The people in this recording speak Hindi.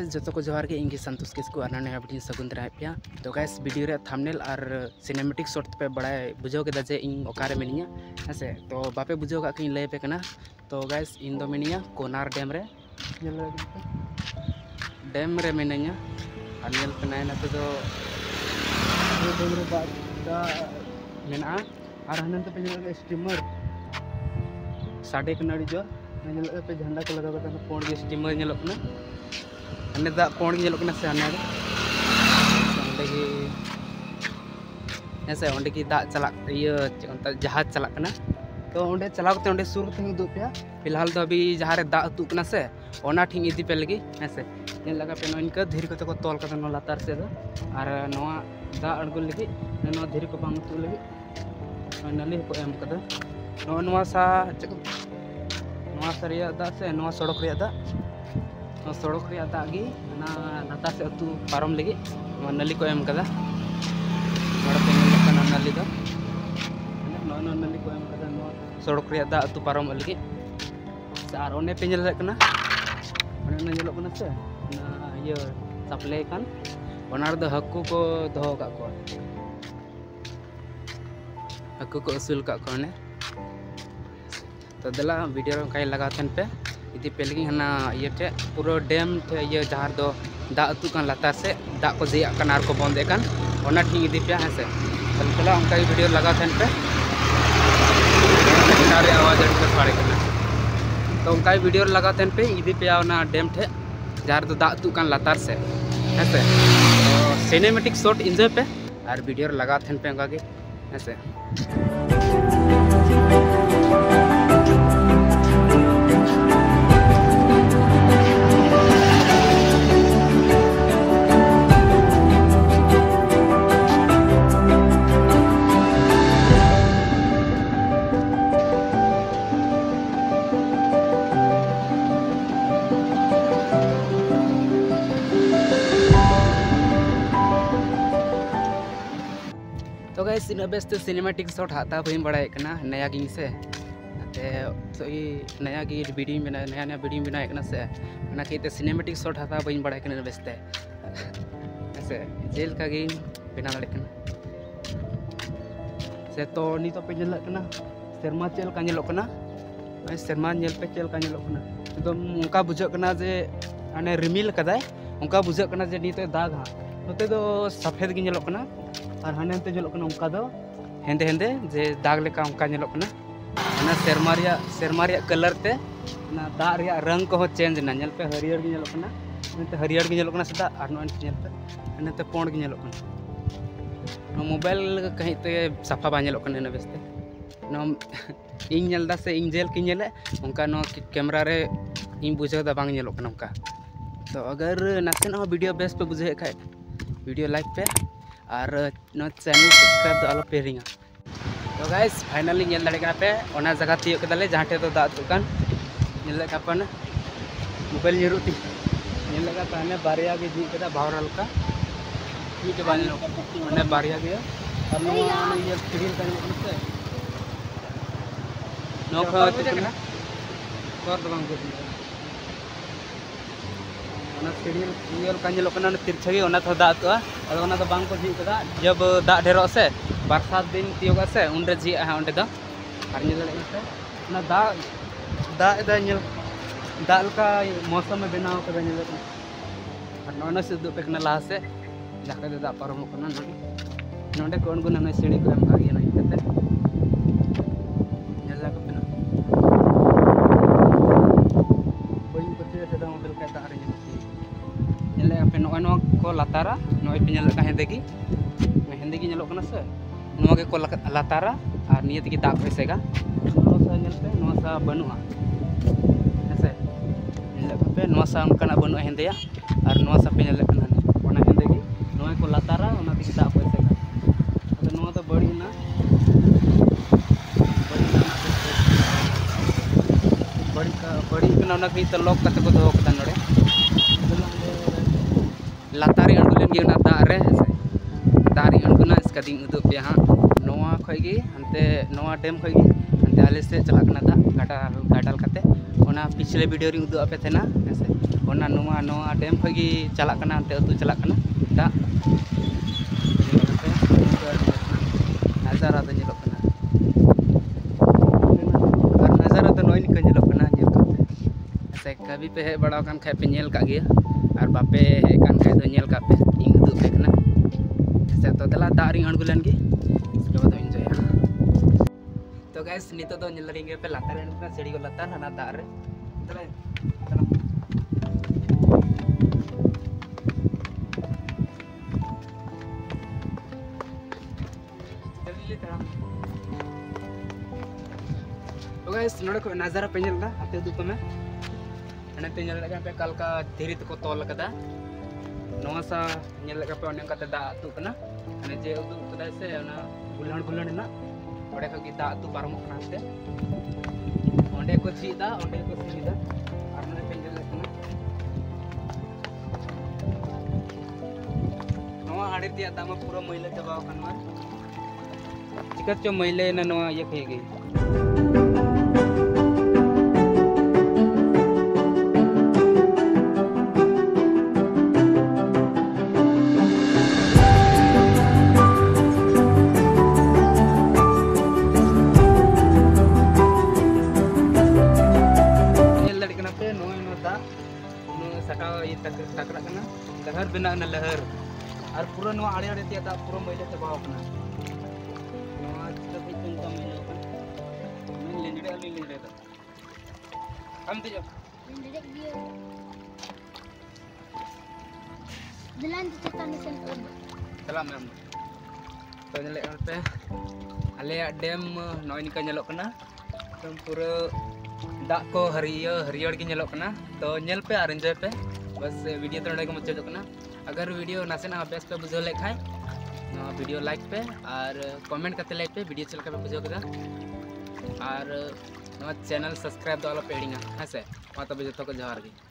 गाइस जो को जोहार के इंगे संतोष किसको और नया वीडियो सगुन दरा पे। तो गाइस वीडियो रे थंबनेल और सिनेमैटिक शॉट पे बड़ा बुझाव के जे इन ओकारे मिनिया हेसे तो बापे बुझाव का कि लय पे कना। तो गाइस इन दो मिनिया कोनार डैम रे डैम रे मिनिया और नेल पे नते दो डैम रे दा मेना और हनते पे स्टीमर साडे कनाड़ी जो नेल पे झंडा को लगा के पोंड के स्टीमर नेलक ना अने दा पोंड के नेलक ना से अने ऐसे ओंडे की दा चला ये जहाज चला कना। तो ओंडे चला करते ओंडे सुर थे दु पे फिलहाल तो अभी जहाँ रे दा अतु कना से ओना ठिंग इदी पे लगी ऐसे ने लगा पे इनका धीरे को तोल करते नो लातार से दो और नोआ दा अड़गुल लगी नो धीरे को बांग तु लगी नली को एम कदा नो नोआ सा नोआ सरिया दा से नोआ सड़क रे दा नो सड़क रे दा गी ना लातार से अतु पारम लगी नो नली को एम कदा बड़ा पे कना नली दो नो नली को एम कदा नो सड़क रे दा अतु पारम लगी और ओने पे नेल कना ओने नेल कना से ना ये सप्लाई कान ओनार दो हक्कू को दोहो का को हक्कू को असूल का को ने। तो दला वीडियो कई लगा थन पे इदी पे लगी हना ये टे पूरा डैम थे ये जहां दो दा अतु कान लातार से दा को जिया कान आर को बंदे कान ओना ठीक इदी पे है से तला उनका वीडियो लगा थन पे सारे आवाज अटक साड़े कना। तो उनका वीडियो लगा थन पे इदी पे ना डैम थे जहां दो दा अतु कान लातार से ऐसे तो सिनेमैटिक शॉट एंजॉय पे और वीडियो लगा थन पे उनका के ऐसे। तो गाइस इन बेस्ट सिनेमैटिक शॉट हाता बई बड़ा कना नया गिंग से तो ये नया गी वीडियो बना नया नया वीडियो बना कना से ना के सिनेमैटिक शॉट हाता बई बड़ा कना बेस्ट ऐसे जेल का गिंग बना दड़े कना से। तो नी तो पे नेल कना शर्मा चेल का नेल कना शर्मा नेल पे चेल का नेल कना एकदम उनका बुझ कना जे अने रिमिल कदाय उनका बुझ कना जे नी तो दाग हा नोते दो सफेद गी नेल कना और हाने ते जलो कना उनका दो हेंदे हेंदे जे दाग लेका उनका नेलो कना ना शर्मा रिया कलर ते ना दा रिया रंग को चेंज ना नेल पे हरियर गी नेलो कना ते हरियर गी नेलो कना सदा और नो नेल पे अने ते पोंड गी नेलो कना नो मोबाइल कहीं ते सफा बा नेलो कना ने बेस्ते नो इन नेल दा से इन जेल की नेले उनका नो कैमरा रे इन बुझे दा बांग नेलो कना उनका। तो अगर नासे ना वीडियो बेस पे बुझे खाए वीडियो लाइक पे और नो चैनल सब्सक्राइब दो आलो पे रिंगा। तो गाइस फाइनली नेल दड़े कना पे ओना जगह तियो कदाले जहां टे तो दा दुकान नेल का पन मोबाइल निरुती नेल का ताने बारिया के जी कदा भावरल का की के बाने ओने बारिया के और नो ये स्क्रीन का से नो खा कना तोर दबांग को ओना सीरियल रियल का नेलो कना तिरछगी ओना तो दा तो और ओना तो बांग को जी कदा जब दा ढेरो से बरसात दिन तियोगा से उनरे जी है ओंडे दा और नेल से ना दा दा दा नेल दाल का मौसम में बनाव कदा नेल और नोना से दो पेकना ला से जाके दा परम कना नोंडे कोन गुना न सीढ़ी को एम का गे नहीं कते नेल का पेना कोई बच्चे से दा मोबाइल का तार नेले पे नो को लातारा नो पे नेल का हेंदे की नेलो कना से नो के को लातारा और नियत की दाग पैसेगा नो सा नेल पे नो सा बनुआ ऐसे नेल पे नो सा उनका बनुआ हेंदेया और नो सा पे नेल कना ओना हेंदे की नो को लातारा ओना की दाग पैसेगा। तो नो तो बड़ी ना बड़ी कना ओना की तो लॉक करते को दो कदा नोड़े लातारी अड़गुलेन गे दा रे दारी अड़गुना इसका दिन उदु पे हाँ नोआ खगी हनते नोआ डैम खगी हनते आले से चला कना दा गाडा गाडल कते ओना पिछले वीडियो री उदु आपे थेना हेसे ओना नोआ डैम खगी चलाक कना अंते अतु चलाक कना दा नजारा तो ñelok कना और नजारा तो नोई निका ñelok कना ñel काते हेसे कभी पे हे बड़ा कान खाय पे ñel का गया और बापे हे कान खाय तो ñel का पे इन उदु पे कना हेसे तो दला दा री अणगुलन गे इसके बाद एंजॉय तो गाइस नितो तो ñel रिंगे पे लातार एन सीढ़ी को लातार हना दा रे चले तो गाइस नोडे को नजारा पे ñel का आते दुप में अने ते ñel लगा पे कल का धीरे को तोल कदा नोवा सा ñel लगा पे ओने का दा अतु कना अने जे उदु कदा से ओना गुलन ना ओडे को दा अतु पारम कना ते ओंडे को सीधा ओंडे को सीधा और नोडे पे ñel कना नोवा आड़े दिया दामा पूरा महिला चबाव कनवा चिकत चो महिले ना नोआ ये कही गई ये लड़कना पे नोए नो दा नो सटा ये तकरा कना लहर बिना ना लहर और पूरा नोआ आड़े आड़े दिया दा पूरा महिले चबाव कना हम तो चला मैम तो ñelek पे आले डैम नोय निका ñelok कना तो पूरा दा को हरियर के ñelok कना तो ñel पे और एंजॉय पे बस वीडियो तो को मुचाद कना अगर वीडियो नासेना बेस पे बुझो ले खाय वीडियो लाइक पे और कमेंट करते लाइक पे वीडियो चलका पे बुझो कदा और चैनल सब्सक्राइब दो आलो पेड़िंगा हाँ से मा तब जो को जोहार गे।